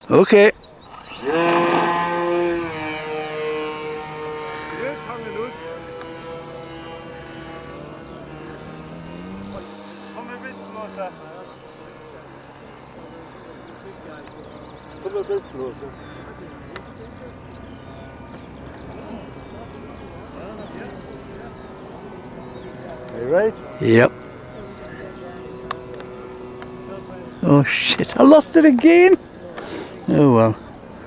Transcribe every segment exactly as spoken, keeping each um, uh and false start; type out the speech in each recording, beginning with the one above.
Okay. Kom ein bisschen closer. Kom ein bisschen closer. Are you right? Yep. Oh shit, I lost it again. Oh well.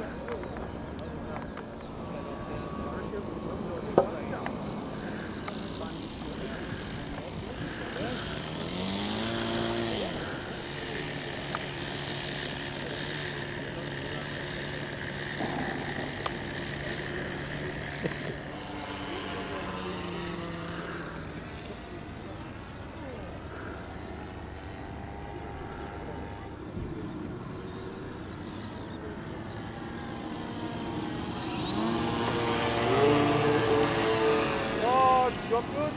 Oh, drop good.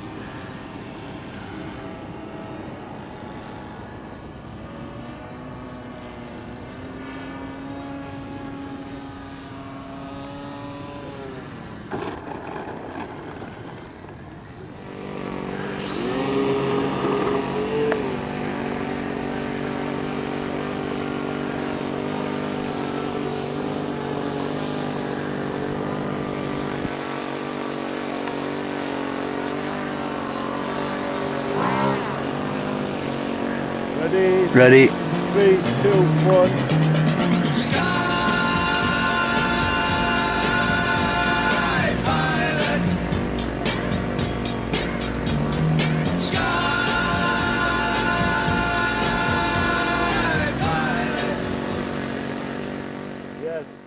Ready? Ready. Three, two, one. Yes.